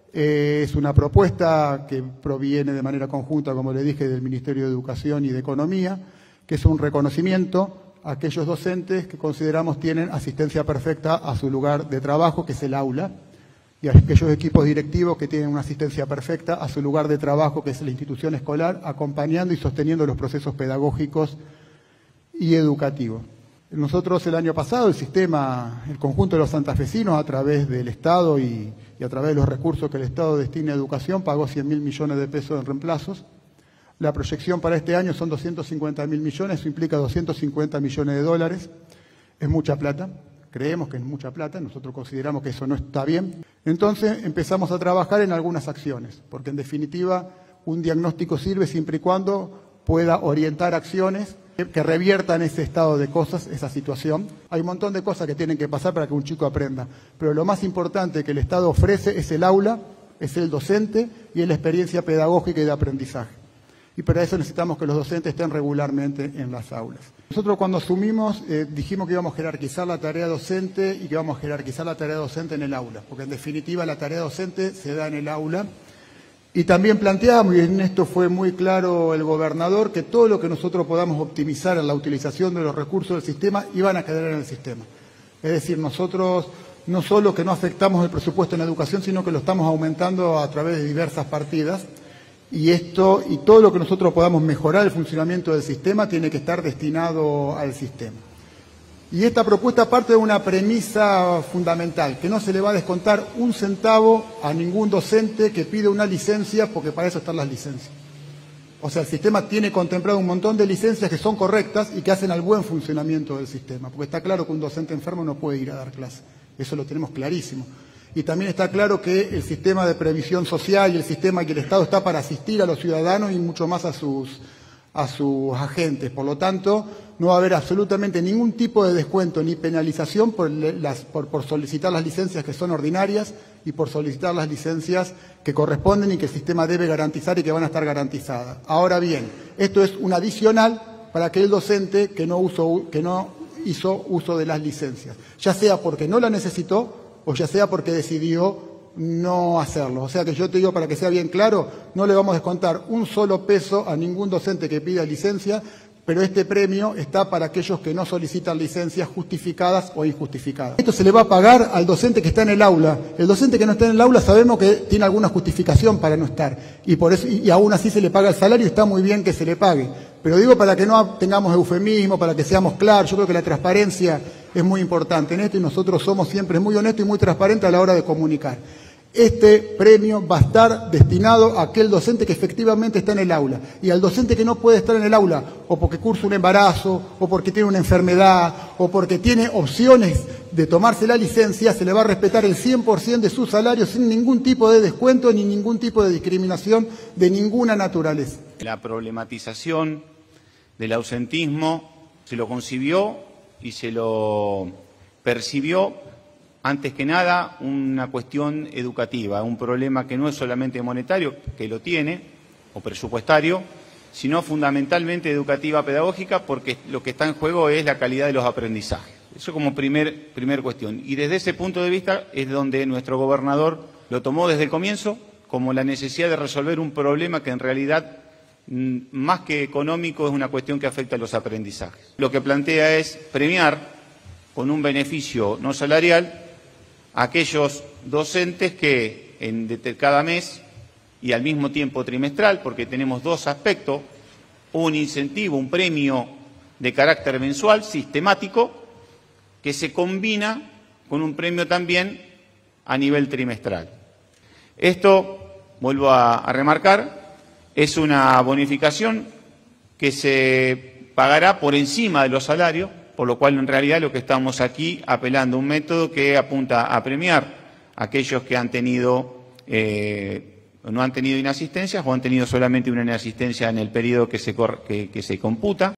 Es una propuesta que proviene de manera conjunta, como le dije, del Ministerio de Educación y de Economía, que es un reconocimiento a aquellos docentes que consideramos tienen asistencia perfecta a su lugar de trabajo, que es el aula, y a aquellos equipos directivos que tienen una asistencia perfecta a su lugar de trabajo, que es la institución escolar, acompañando y sosteniendo los procesos pedagógicos y educativos. Nosotros el año pasado, el conjunto de los santafesinos, a través del Estado y a través de los recursos que el Estado destina a educación, pagó 100.000 millones de pesos en reemplazos. La proyección para este año son 250.000 millones, eso implica 250 millones de dólares. Es mucha plata, creemos que es mucha plata, nosotros consideramos que eso no está bien. Entonces empezamos a trabajar en algunas acciones, porque en definitiva un diagnóstico sirve siempre y cuando pueda orientar acciones que reviertan ese estado de cosas, esa situación. Hay un montón de cosas que tienen que pasar para que un chico aprenda, pero lo más importante que el Estado ofrece es el aula, es el docente y es la experiencia pedagógica y de aprendizaje. Y para eso necesitamos que los docentes estén regularmente en las aulas. Nosotros cuando asumimos dijimos que íbamos a jerarquizar la tarea docente y que íbamos a jerarquizar la tarea docente en el aula, porque en definitiva la tarea docente se da en el aula. Y también planteamos, y en esto fue muy claro el gobernador, que todo lo que nosotros podamos optimizar en la utilización de los recursos del sistema iban a quedar en el sistema. Es decir, nosotros no solo que no afectamos el presupuesto en educación, sino que lo estamos aumentando a través de diversas partidas. Y todo lo que nosotros podamos mejorar el funcionamiento del sistema tiene que estar destinado al sistema. Y esta propuesta parte de una premisa fundamental, que no se le va a descontar un centavo a ningún docente que pide una licencia, porque para eso están las licencias. O sea, el sistema tiene contemplado un montón de licencias que son correctas y que hacen al buen funcionamiento del sistema, porque está claro que un docente enfermo no puede ir a dar clase, eso lo tenemos clarísimo. Y también está claro que el sistema de previsión social y el sistema que el Estado está para asistir a los ciudadanos y mucho más a sus agentes. Por lo tanto, no va a haber absolutamente ningún tipo de descuento ni penalización por solicitar las licencias que son ordinarias y por solicitar las licencias que corresponden y que el sistema debe garantizar y que van a estar garantizadas. Ahora bien, esto es un adicional para aquel docente que no hizo uso de las licencias, ya sea porque no la necesitó o ya sea porque decidió no hacerlo. O sea que yo te digo, para que sea bien claro, no le vamos a descontar un solo peso a ningún docente que pida licencia, pero este premio está para aquellos que no solicitan licencias justificadas o injustificadas. Esto se le va a pagar al docente que está en el aula. El docente que no está en el aula sabemos que tiene alguna justificación para no estar, y por eso y aún así se le paga el salario, y está muy bien que se le pague. Pero digo, para que no tengamos eufemismo, para que seamos claros, yo creo que la transparencia es muy importante en esto y nosotros somos siempre muy honestos y muy transparentes a la hora de comunicar. Este premio va a estar destinado a aquel docente que efectivamente está en el aula, y al docente que no puede estar en el aula, o porque cursa un embarazo, o porque tiene una enfermedad, o porque tiene opciones de tomarse la licencia, se le va a respetar el 100% de su salario sin ningún tipo de descuento ni ningún tipo de discriminación de ninguna naturaleza. La problematización del ausentismo se lo concibió y se lo percibió, antes que nada, una cuestión educativa, un problema que no es solamente monetario, que lo tiene, o presupuestario, sino fundamentalmente educativa, pedagógica, porque lo que está en juego es la calidad de los aprendizajes. Eso como primer cuestión. Y desde ese punto de vista es donde nuestro gobernador lo tomó desde el comienzo como la necesidad de resolver un problema que en realidad, más que económico, es una cuestión que afecta a los aprendizajes. Lo que plantea es premiar con un beneficio no salarial a aquellos docentes que cada mes y al mismo tiempo trimestral, porque tenemos dos aspectos, un incentivo, un premio de carácter mensual, sistemático, que se combina con un premio también a nivel trimestral. Esto, vuelvo a remarcar, es una bonificación que se pagará por encima de los salarios, por lo cual en realidad lo que estamos aquí apelando a un método que apunta a premiar a aquellos que han tenido no han tenido inasistencias o han tenido solamente una inasistencia en el periodo que se computa,